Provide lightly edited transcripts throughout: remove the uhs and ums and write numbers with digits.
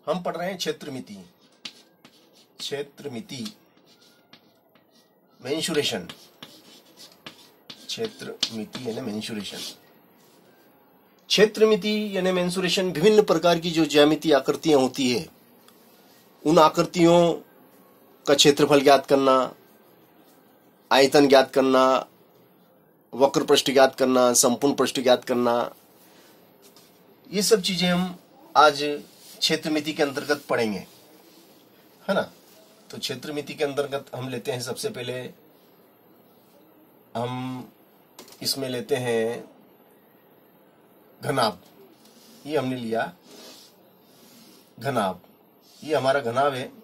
हम पढ़ रहे हैं क्षेत्रमिति। क्षेत्रमिति मेंसुरेशन, क्षेत्रमिति यानी मेंसुरेशन। क्षेत्रमिति यानी मेंसुरेशन विभिन्न प्रकार की जो ज्यामितीय आकृतियां होती है, उन आकृतियों का क्षेत्रफल ज्ञात करना, आयतन ज्ञात करना, वक्र पृष्ठ ज्ञात करना, संपूर्ण पृष्ठ ज्ञात करना, ये सब चीजें हम आज क्षेत्रमिति के अंतर्गत पढ़ेंगे, है ना। तो क्षेत्रमिति के अंतर्गत हम लेते हैं, सबसे पहले हम इसमें लेते हैं घनाभ। ये हमने लिया घनाभ, ये हमारा घनाभ है।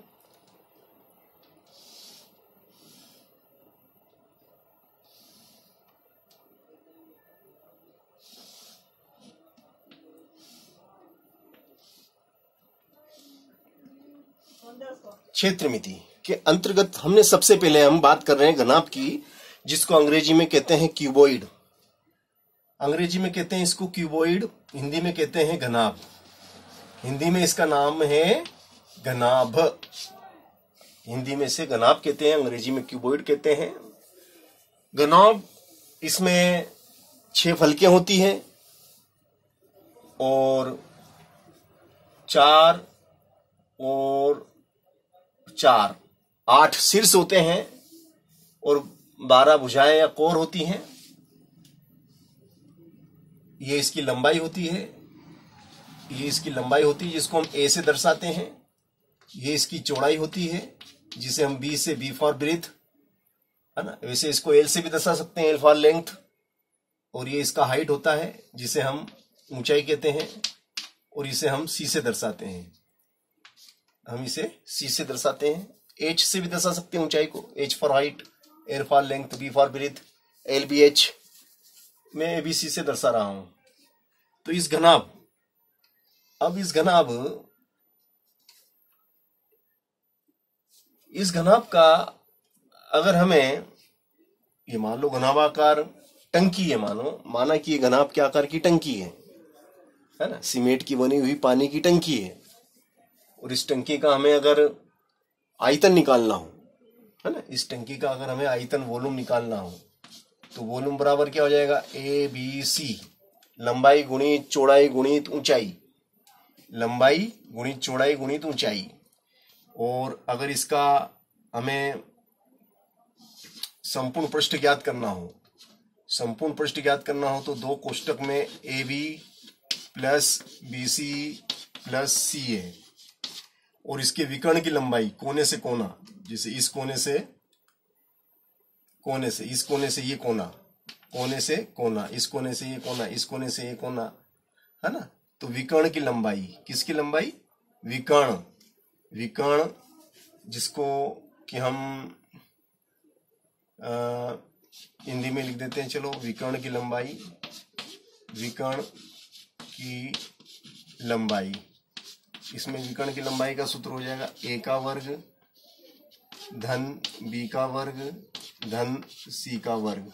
क्षेत्रमिति के अंतर्गत हमने सबसे पहले हम बात कर रहे हैं घनाभ की, जिसको अंग्रेजी में कहते हैं क्यूबॉइड। अंग्रेजी में कहते हैं इसको क्यूबॉइड, हिंदी में कहते हैं घनाभ। हिंदी में इसका नाम है घनाभ। हिंदी में से घनाभ कहते हैं, अंग्रेजी में क्यूबॉइड कहते हैं। घनाभ, इसमें 6 फलकें होती हैं और 4 और 4 8 शीर्ष होते हैं और 12 भुजाएं या कोर होती हैं। ये इसकी लंबाई होती है, ये इसकी लंबाई होती है जिसको हम ए से दर्शाते हैं। ये इसकी चौड़ाई होती है जिसे हम बी से, बी फॉर ब्रीथ, है ना। वैसे इसको एल से भी दर्शा सकते हैं, एल फॉर लेंथ। और ये इसका हाइट होता है जिसे हम ऊंचाई कहते हैं, और इसे हम सी से दर्शाते हैं। हम इसे सी से दर्शाते हैं। एच से भी दर्शा सकते हैं ऊंचाई को, H for height, L for length, B for breath, L B H. मैं एबीसी से दर्शा रहा हूं। तो इस घनाभ, अब इस घनाभ का अगर हमें, ये मान लो घनाभाकार टंकी है, माना कि ये घनाभ के आकार की टंकी है ना, सीमेंट की बनी हुई पानी की टंकी है। और इस टंकी का हमें अगर आयतन निकालना हो, है ना, इस टंकी का अगर हमें आयतन, वॉल्यूम निकालना हो, तो वॉल्यूम बराबर क्या हो जाएगा, ए बी सी, लंबाई गुणित चौड़ाई गुणित ऊंचाई, लंबाई गुणित चौड़ाई गुणित ऊंचाई। और अगर इसका हमें संपूर्ण पृष्ठ ज्ञात करना हो, संपूर्ण पृष्ठ ज्ञात करना हो, तो 2 कोष्टक में A B plus B C plus C है। और इसके विकर्ण की लंबाई कोने से कोना, जैसे इस कोने से इस कोने से ये कोना, कोने से कोना, इस कोने से ये कोना, इस कोने से ये कोना, है ना। तो विकर्ण की लंबाई, किसकी लंबाई, विकर्ण, जिसको कि हम हिंदी में लिख देते हैं, चलो, विकर्ण की लंबाई, विकर्ण की लंबाई। इसमें विकर्ण की लंबाई का सूत्र हो जाएगा ए का वर्ग धन बी का वर्ग धन सी का वर्ग।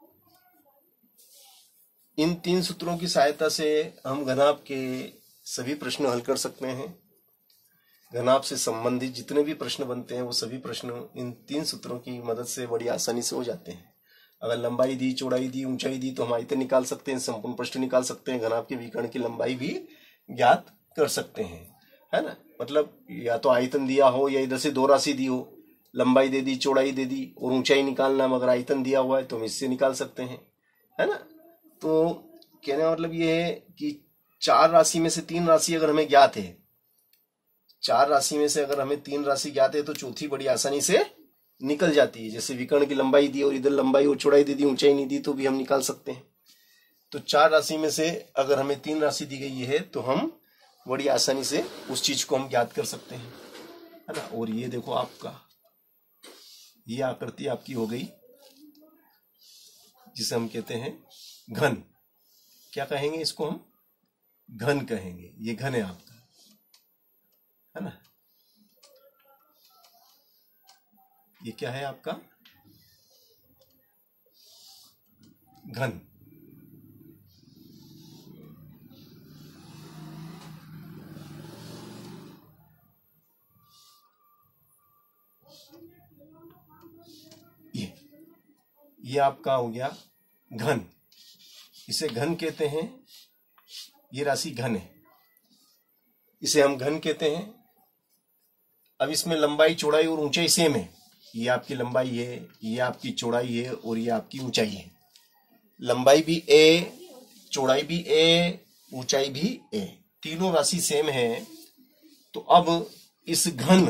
इन 3 सूत्रों की सहायता से हम घनाभ के सभी प्रश्न हल कर सकते हैं। घनाभ से संबंधित जितने भी प्रश्न बनते हैं वो सभी प्रश्न इन 3 सूत्रों की मदद से बड़ी आसानी से हो जाते हैं। अगर लंबाई दी, चौड़ाई दी, ऊंचाई दी, तो हम आयतन निकाल सकते हैं, संपूर्ण पृष्ठ निकाल सकते हैं, घनाभ के विकर्ण की लंबाई भी ज्ञात कर सकते हैं, है ना। मतलब या तो आयतन दिया हो या इधर से 2 राशि दी हो, लंबाई दे दी, चौड़ाई दे दी, और ऊंचाई निकालना, मगर आयतन दिया हुआ है तो हम इससे निकाल सकते हैं, है ना। तो कहने का मतलब ये है कि 4 राशि में से 3 राशि अगर हमें ज्ञात है, 4 राशि में से अगर हमें 3 राशि ज्ञात है, तो चौथी बड़ी आसानी से निकल जाती है। जैसे विकर्ण की लंबाई दी और इधर लंबाई और चौड़ाई दे दी, ऊंचाई नहीं दी, तो भी हम निकाल सकते हैं। तो 4 राशि में से अगर हमें 3 राशि दी गई है तो हम बड़ी आसानी से उस चीज को हम ज्ञात कर सकते हैं, है ना। और ये देखो, आपका ये आकृति आपकी हो गई, जिसे हम कहते हैं घन। क्या कहेंगे इसको, हम घन कहेंगे। ये घन है आपका, है ना। ये क्या है आपका, घन। ये आपका हो गया घन, इसे घन कहते हैं। ये राशि घन है, इसे हम घन कहते हैं। अब इसमें लंबाई चौड़ाई और ऊंचाई सेम है। ये आपकी लंबाई है, ये आपकी चौड़ाई है और ये आपकी ऊंचाई है। लंबाई भी ए, चौड़ाई भी ए, ऊंचाई भी ए, तीनों राशि सेम है। तो अब इस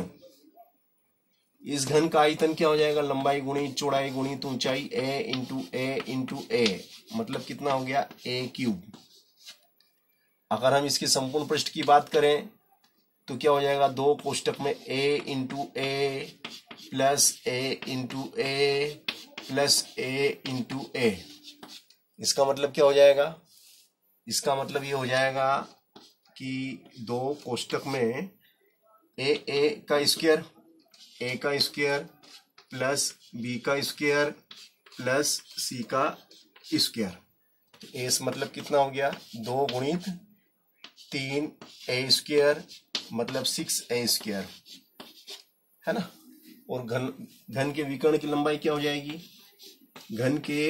घन का आयतन क्या हो जाएगा? लंबाई गुणित चौड़ाई गुणित ऊंचाई, ए इंटू ए, मतलब कितना हो गया? A cube. अगर हम इसके संपूर्ण पृष्ठ की बात करें तो क्या हो जाएगा? 2 कोष्टक में A into A plus A into A plus A into A. इसका मतलब क्या हो जाएगा? इसका मतलब ये हो जाएगा कि 2 कोष्टक में ए का स्क्वायर प्लस बी का स्क्वायर प्लस सी का स्क्वायर। ए मतलब कितना हो गया? 2 गुणित 3 ए स्क्वायर मतलब 6 ए स्क्वायर, है ना। और घन के विकर्ण की लंबाई क्या हो जाएगी? घन के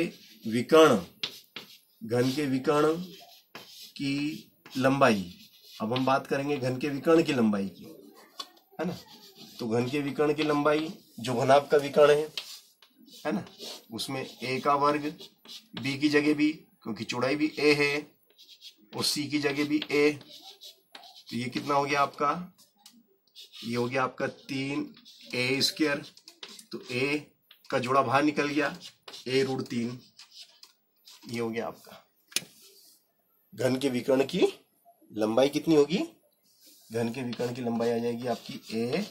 विकर्ण की लंबाई, अब हम बात करेंगे घन के विकर्ण की लंबाई की, है ना। तो घन के विकर्ण की लंबाई जो घनाभ का विकर्ण है ना, उसमें ए का वर्ग, बी की जगह भी, क्योंकि चौड़ाई भी ए है, और सी की जगह भी ए। तो ये कितना हो गया आपका? ये हो गया आपका 3 ए स्क्वायर। तो ए का जोड़ा बाहर निकल गया, ए √3। ये हो गया आपका। घन के विकर्ण की लंबाई कितनी होगी? घन के विकर्ण की लंबाई आ जाएगी आपकी ए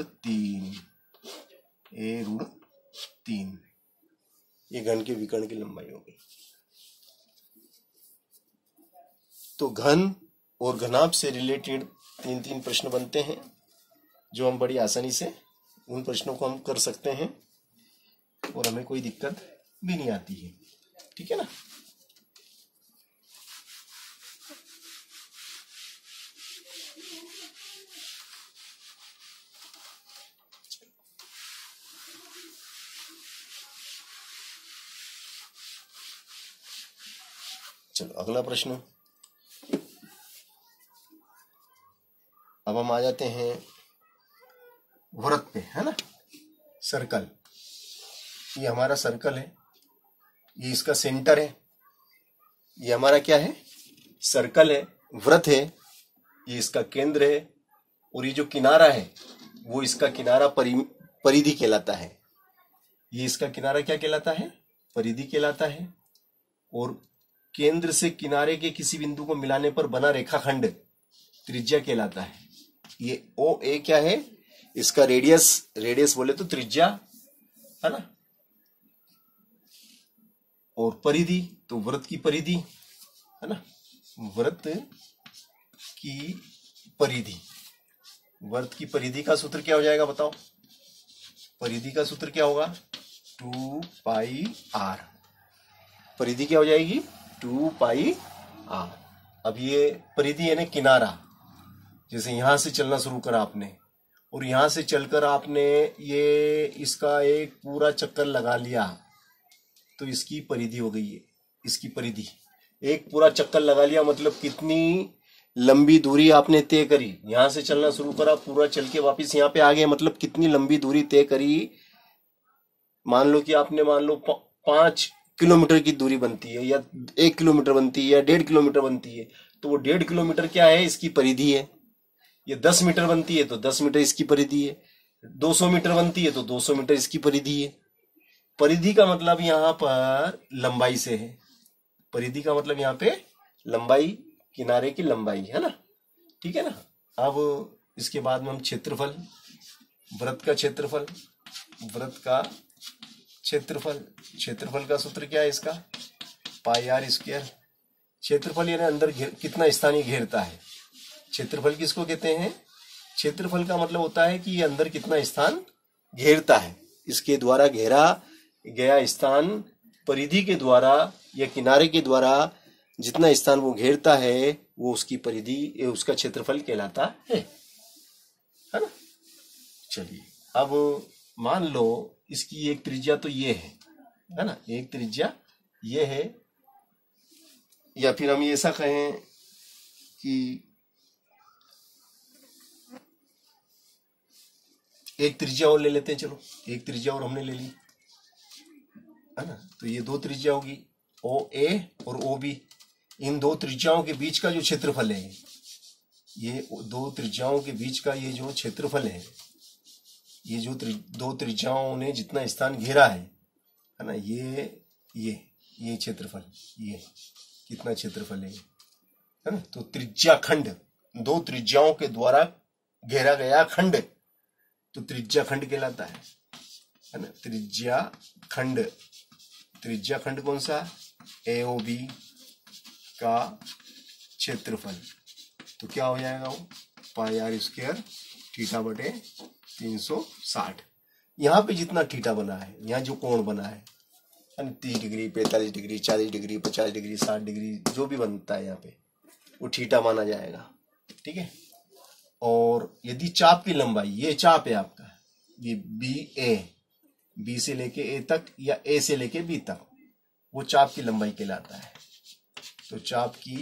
√3। ये घन के विकर्ण की लंबाई होगी। तो घन और घनाभ से रिलेटेड 3 प्रश्न बनते हैं, जो हम बड़ी आसानी से उन प्रश्नों को हम कर सकते हैं और हमें कोई दिक्कत भी नहीं आती है। ठीक है ना। चलो अगला प्रश्न। अब हम आ जाते हैं वृत्त पे, है ना। सर्कल, ये हमारा सर्कल है, ये इसका सेंटर है। ये हमारा क्या है? सर्कल है, वृत्त है, ये इसका केंद्र है, और ये जो किनारा है वो इसका किनारा परिधि कहलाता है। ये इसका किनारा क्या कहलाता है? परिधि कहलाता है। और केंद्र से किनारे के किसी बिंदु को मिलाने पर बना रेखाखंड त्रिज्या कहलाता है। ये ओ ए क्या है? इसका रेडियस बोले तो त्रिज्या, है ना। और परिधि तो वृत्त की परिधि, है ना। वृत्त की परिधि का सूत्र क्या हो जाएगा बताओ? परिधि का सूत्र क्या होगा? 2πr। परिधि क्या हो जाएगी? 2πr। अब ये परिधि है ना, किनारा। जैसे यहां से चलना शुरू करा आपने, और यहां से चलकर आपने ये इसका एक पूरा चक्कर लगा लिया, तो इसकी परिधि हो गई है। इसकी परिधि एक पूरा चक्कर लगा लिया मतलब कितनी लंबी दूरी आपने तय करी। यहां से चलना शुरू करा, पूरा चल के वापस यहाँ पे आ गए, मतलब कितनी लंबी दूरी तय करी। मान लो कि आपने 5 किलोमीटर की दूरी बनती है, या 1 किलोमीटर बनती है, या 1.5 किलोमीटर बनती है, तो वो 1.5 किलोमीटर क्या है? इसकी परिधि है। ये 10 मीटर बनती है तो 10 मीटर इसकी परिधि है। 200 मीटर बनती है तो 200 मीटर इसकी परिधि है। परिधि का मतलब यहां पर लंबाई से है। परिधि का मतलब यहां पे लंबाई, किनारे की लंबाई, है ना। ठीक है ना। अब इसके बाद में हम क्षेत्रफल, वृत्त का क्षेत्रफल का सूत्र क्या है इसका? πr²। क्षेत्रफल यानी अंदर कितना स्थान ये घेरता है। क्षेत्रफल किसको कहते हैं? क्षेत्रफल का मतलब होता है कि ये अंदर कितना स्थान घेरता है। इसके द्वारा घेरा गया स्थान परिधि के द्वारा या किनारे के द्वारा जितना स्थान वो घेरता है वो उसकी परिधि, उसका क्षेत्रफल कहलाता है ना। चलिए अब मान लो इसकी एक त्रिज्या तो ये है, है ना, एक त्रिज्या ये है। या फिर हम ऐसा कहें कि एक त्रिज्या और ले लेते हैं, चलो एक त्रिज्या और हमने ले ली, है ना। तो ये दो त्रिज्या होगी ओ ए और ओ बी। इन दो त्रिज्याओं के बीच का जो क्षेत्रफल है, ये दो त्रिज्याओं के बीच का ये जो क्षेत्रफल है, ये जो दो त्रिज्याओं ने जितना स्थान घेरा है ना, ये क्षेत्रफल, ये कितना क्षेत्रफल है ना। तो त्रिज्या खंड, दो त्रिज्याओं के द्वारा घेरा गया खंड तो त्रिज्या खंड कहलाता है ना। त्रिज्या खंड कौन सा, AOB का क्षेत्रफल। तो क्या हो जाएगा वो, पाई आर स्क्वायर थीटा बटे 360। यहाँ पे जितना थीटा बना है, यहाँ जो कोण बना है 30 degree, 45 degree, 40 degree, 50 degree, 60 degree, जो भी बनता है यहाँ पे वो थीटा माना जाएगा, ठीक है। और यदि चाप की लंबाई, ये चाप है आपका, ये बी से लेके ए तक या ए से लेके बी तक, वो चाप की लंबाई कहलाता है। तो चाप की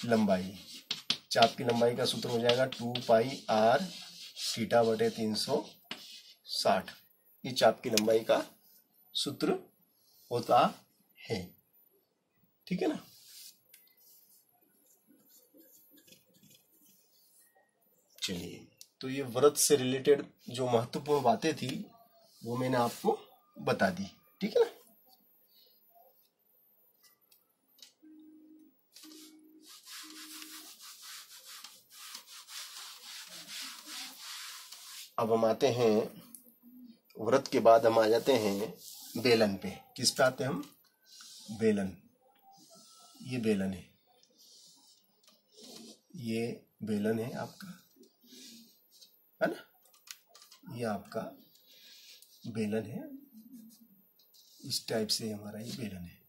लंबाई का सूत्र हो जाएगा 2 पाई आर थीटा बटे 360। ये चाप की लंबाई का सूत्र होता है, ठीक है ना। चलिए, तो ये व्रत से रिलेटेड जो महत्वपूर्ण बातें थी वो मैंने आपको बता दी, ठीक है ना। अब हम आते हैं व्रत के बाद हम आ जाते हैं बेलन पे। किस पे आते हैं हम, बेलन। ये बेलन है, ये बेलन है आपका, है ना। ये आपका बेलन है, इस टाइप से हमारा ये बेलन है।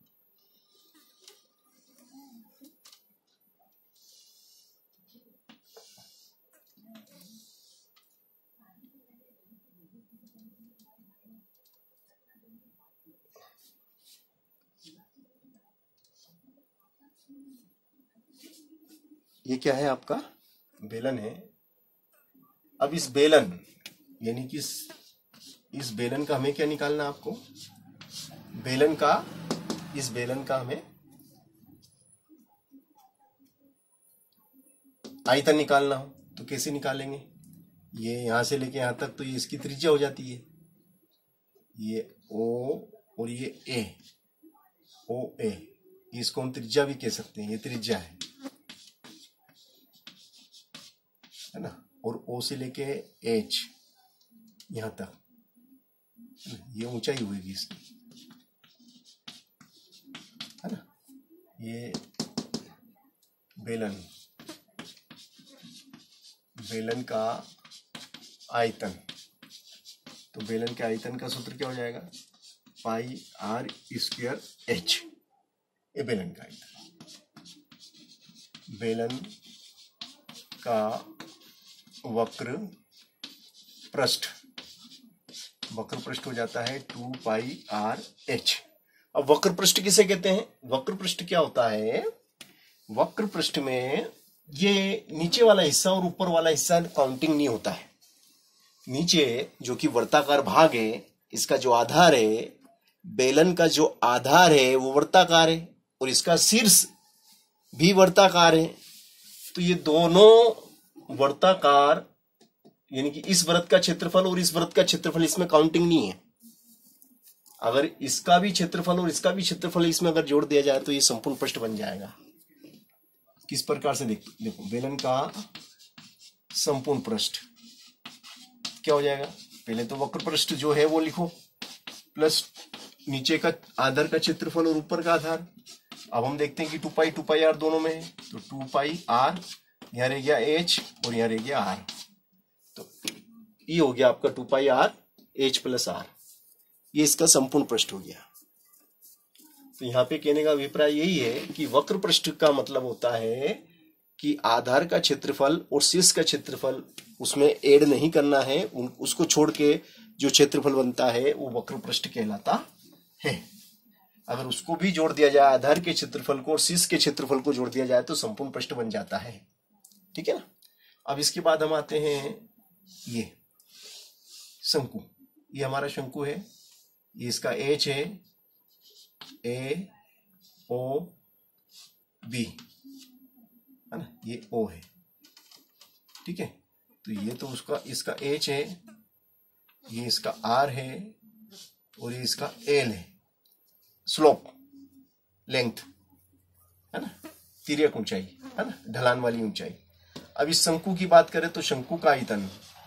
ये क्या है, आपका बेलन है। अब इस बेलन यानी कि इस बेलन का हमें क्या निकालना, आपको इस बेलन का हमें आयतन निकालना हो तो कैसे निकालेंगे। ये यहां से लेके यहां तक, तो ये इसकी त्रिज्या हो जाती है, ये O और ये A, OA, इसको हम त्रिज्या भी कह सकते हैं, ये त्रिज्या है ना। और O से लेके H यहां तक, ये ऊंचाई हुएगी इसकी, है ना। ये बेलन का आयतन, तो बेलन के आयतन का सूत्र क्या हो जाएगा, पाई आर स्क्वायर H। ये बेलन का आयतन, बेलन का वक्र पृष्ठ हो जाता है 2 पाई आर H। अब वक्र पृष्ठ किसे कहते हैं, वक्र पृष्ठ क्या होता है, वक्र पृष्ठ में ये नीचे वाला हिस्सा और ऊपर वाला हिस्सा काउंटिंग नहीं होता है। नीचे जो कि वर्ताकार भाग है, इसका जो आधार है, बेलन का जो आधार है वो वर्ताकार है और इसका शीर्ष भी वर्ताकार है। तो ये दोनों वर्ताकार यानी कि इस वृत्त का क्षेत्रफल और इस वृत्त का क्षेत्रफल, इसमें काउंटिंग नहीं है। अगर इसका भी क्षेत्रफल और इसका भी क्षेत्रफल इसमें अगर जोड़ दिया जाए तो ये संपूर्ण पृष्ठ बन जाएगा। किस प्रकार से देखो, बेलन का संपूर्ण पृष्ठ क्या हो जाएगा, पहले तो वक्र पृष्ठ जो है वो लिखो, प्लस नीचे का आधार का क्षेत्रफल और ऊपर का आधार। अब हम देखते हैं कि 2 पाई आर दोनों में है, तो 2 पाई आर, यहाँ रह गया H और यहाँ रह गया R। तो ये हो गया आपका 2 pi R H plus R, ये इसका संपूर्ण पृष्ठ हो गया। तो यहाँ पे कहने का अभिप्राय यही है कि वक्र पृष्ठ का मतलब होता है कि आधार का क्षेत्रफल और शीर्ष का क्षेत्रफल उसमें ऐड नहीं करना है, उसको छोड़ के जो क्षेत्रफल बनता है वो वक्र पृष्ठ कहलाता है। अगर उसको भी जोड़ दिया जाए, आधार के क्षेत्रफल को और शीर्ष के क्षेत्रफल को जोड़ दिया जाए तो संपूर्ण पृष्ठ बन जाता है। ठीक है ना। अब इसके बाद हम आते हैं ये शंकु। ये हमारा शंकु है, ये इसका एच है, ए ओ बी है ना, ये ओ है। ठीक है, तो ये तो उसका इसका एच है, ये इसका आर है और ये इसका एल है, स्लोप लेंथ है ना, तिर्यक ऊंचाई है ना, ढलान वाली ऊंचाई। अब इस शंकु की बात करें तो शंकु का आयतन,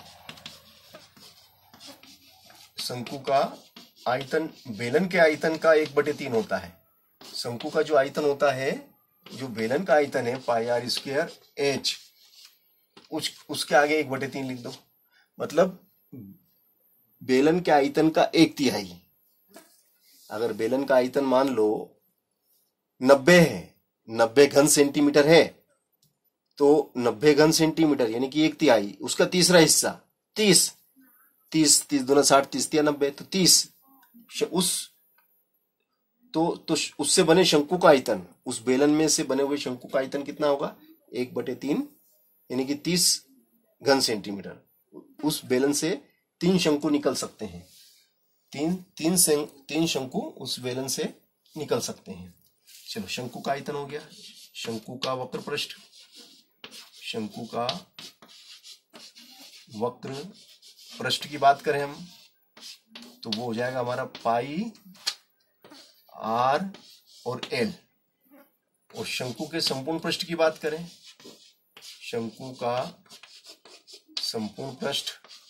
शंकु का आयतन बेलन के आयतन का 1/3 होता है। शंकु का जो आयतन होता है, जो बेलन का आयतन है पाई आर स्क्वायर एच, उसके आगे 1/3 लिख दो। मतलब बेलन के आयतन का 1/3। अगर बेलन का आयतन मान लो 90 है, 90 घन सेंटीमीटर है, तो 90 घन सेंटीमीटर यानी कि 1/3, उसका तीसरा हिस्सा 30 दूना 60, 30 या 90, तो 30 तो उससे बने शंकु का आयतन, उस बेलन में से बने हुए शंकु का आयतन कितना होगा? 1/3 यानी कि 30 घन सेंटीमीटर। उस बेलन से 3 शंकु निकल सकते हैं, तीन शंकु उस बेलन से निकल सकते हैं। चलो, शंकु का आयतन हो गया। शंकु का वक्र पृष्ठ, शंकु का वक्र पृष्ठ की बात करें हम तो वो हो जाएगा हमारा पाई आर और एल। और शंकु के संपूर्ण पृष्ठ की बात करें, शंकु का संपूर्ण पृष्ठ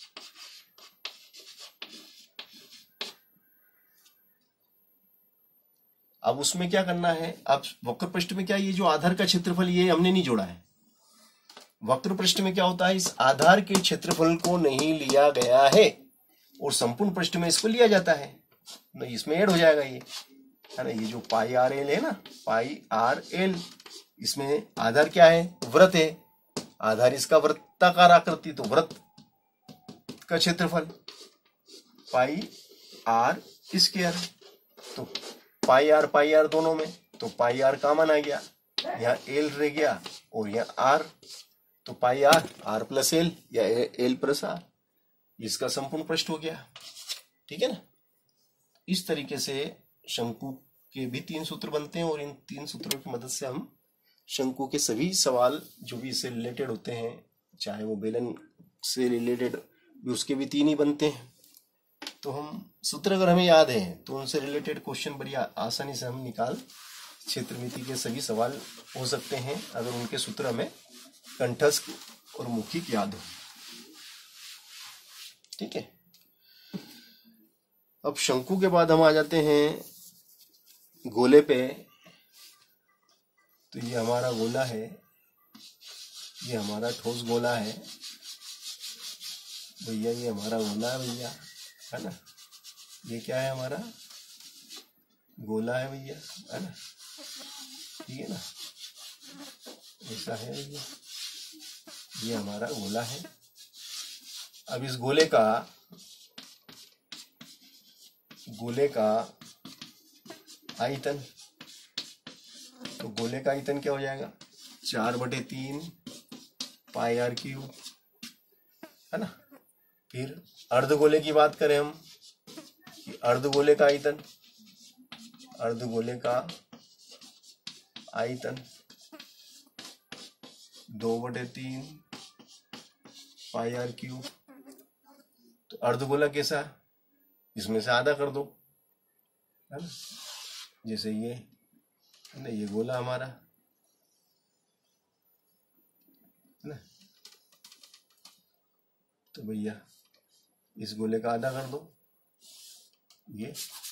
अब उसमें क्या करना है? अब वक्र पृष्ठ में क्या, ये जो आधार का क्षेत्रफल ये हमने नहीं जोड़ा है। वक्र पृष्ठ में क्या होता है, इस आधार के क्षेत्रफल को नहीं लिया गया है और संपूर्ण पृष्ठ में इसको लिया जाता है, तो इसमें ऐड हो जाएगा ये है ना। ये जो पाई आर एल है ना, पाई आर एल, इसमें आधार क्या है? वृत्त है। आधार इसका वृत्ताकार आकृति, तो वृत्त का क्षेत्रफल पाई आर स्क्वायर। तो पाई आर दोनों में, तो पाई आर कॉमन आ गया, यहाँ एल रह गया और यहाँ आर, तो पाई आर प्लस एल या एल प्लस आर, इसका संपूर्ण पृष्ठ हो गया। ठीक है ना। इस तरीके से शंकु के भी 3 सूत्र बनते हैं और इन 3 सूत्रों की मदद से हम शंकु के सभी सवाल जो भी इससे रिलेटेड होते हैं, चाहे वो बेलन से रिलेटेड भी, उसके भी 3 ही बनते हैं। तो हम सूत्र अगर हमें याद है तो उनसे रिलेटेड क्वेश्चन बड़ी आसानी से हम निकाल, क्षेत्रमिति के सभी सवाल हो सकते हैं अगर उनके सूत्र हमें कंठस्थ और मौखिक याद हो। ठीक है। अब शंकु के बाद हम आ जाते हैं गोले पे। तो ये हमारा गोला है, ये हमारा ठोस गोला है भैया, ये हमारा गोला है भैया, है ना। ये क्या है? हमारा गोला है भैया, है ना। ठीक है ना, ऐसा है भैया, ये हमारा गोला है। अब इस गोले का आयतन, तो गोले का आयतन क्या हो जाएगा? 4/3 पाई आर क्यूब, है ना। फिर अर्धगोले की बात करें हम, अर्धगोले का आयतन, अर्धगोले का आयतन 2/3 पाई आर क्यूब। तो अर्धगोला कैसा? इसमें से आधा कर दो, है ना। जैसे ये ना, ये गोला हमारा है ना, तो भैया इस गोले का आधा कर दो, ये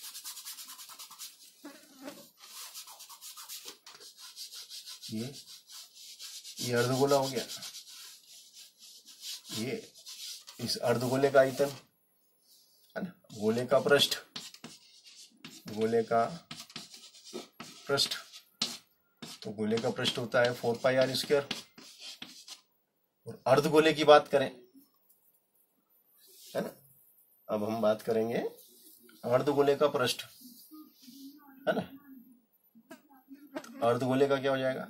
अर्धगोला हो गया। ये इस अर्धगोले का आयतन है ना, गोले का पृष्ठ, गोले का पृष्ठ, तो गोले का पृष्ठ होता है 4 पाई आर स्क्वायर। और अर्धगोले की बात करें, है ना, अब हम बात करेंगे अर्धगोले का पृष्ठ। है ना। अर्धगोले का क्या हो जाएगा,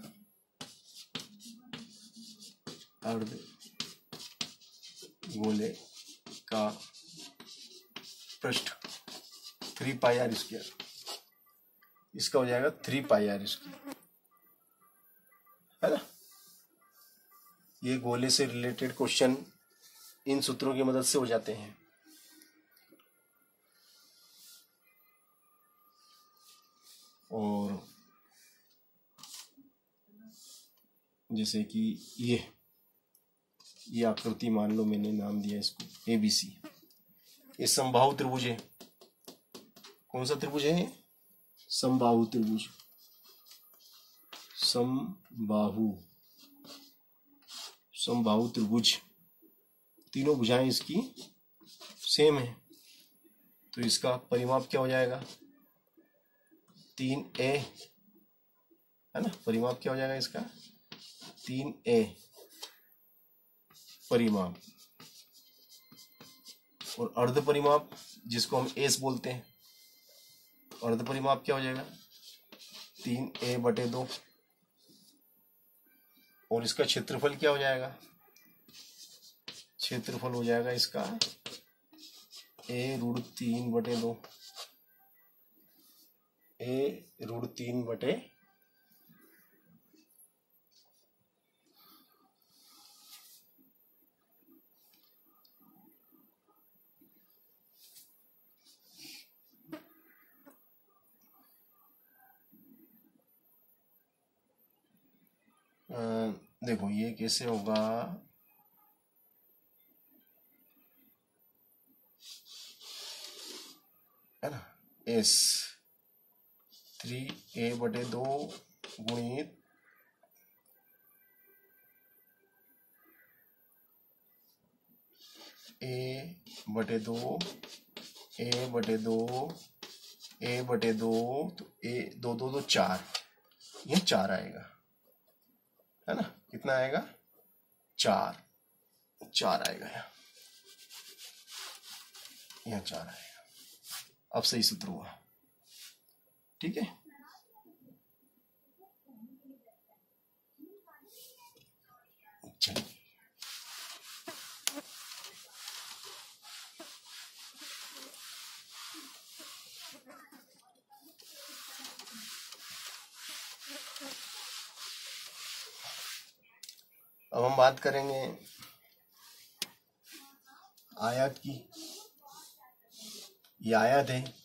अर्धगोले का पृष्ठ 3 पाई आर स्क्वायर, इसका हो जाएगा 3 पाई आर स्क्वायर, है ना। ये गोले से रिलेटेड क्वेश्चन इन सूत्रों की मदद से हो जाते हैं। और जैसे कि ये आकृति मान लो, मैंने नाम दिया इसको ABC, ये समबाहु त्रिभुज है। कौन सा त्रिभुज है, समबाहु त्रिभुज, समबाहु त्रिभुज, तीनों भुजाएं इसकी सेम है, तो इसका परिमाप क्या हो जाएगा, 3a, है ना। परिमाप क्या हो जाएगा इसका, 3a परिमाप। और अर्ध परिमाप जिसको हम एस बोलते हैं, अर्ध परिमाप क्या हो जाएगा, 3a/2। और इसका क्षेत्रफल क्या हो जाएगा, क्षेत्रफल हो जाएगा इसका a√3/2, a√3/2। देखो ये कैसे होगा, है ना, S 3a/2 गुणित a/2 तो a 2 4, ये 4 आएगा, है ना। कितना आएगा, 4 आएगा यहाँ 4 आएगा। अब सही सूत्र हुआ, ठीक है। चलिए अब हम बात करेंगे आयत की। ये आयत है,